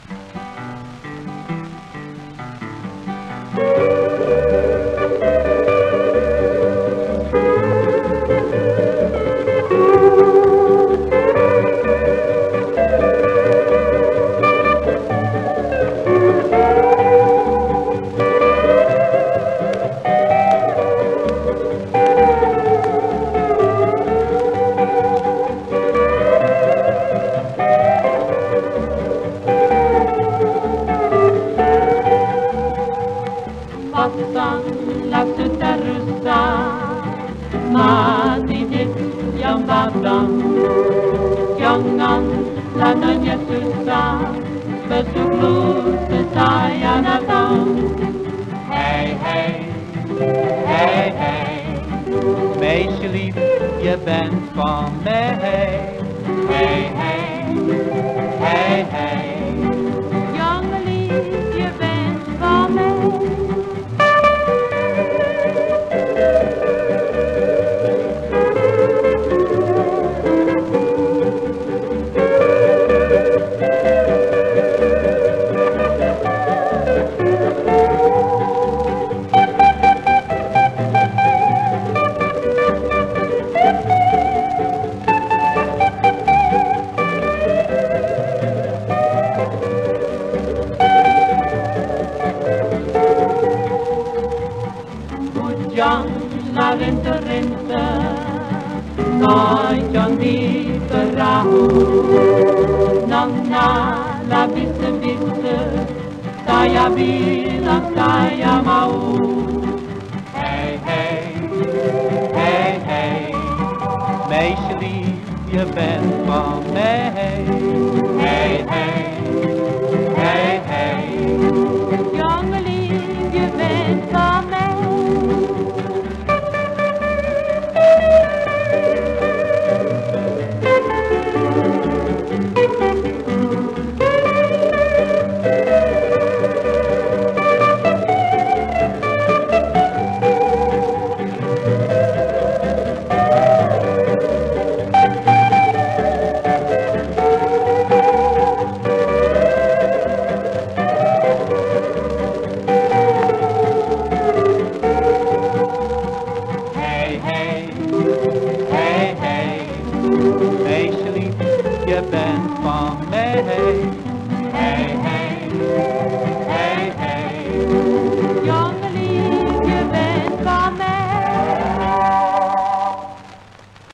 Hey, hey, hey, hey, meisjelief, je bent van mij. Hey, hey, hey, hey, Jongelief, je bent van mij. La rente, noi John di Ferrahu, non la visse, saya bilang saya mau. Hey, hey, hey, hey, meisjelief, je bent van mij. Hey, hey, hey, hey, Jongelief, je bent van mij. Meisjelief, je bent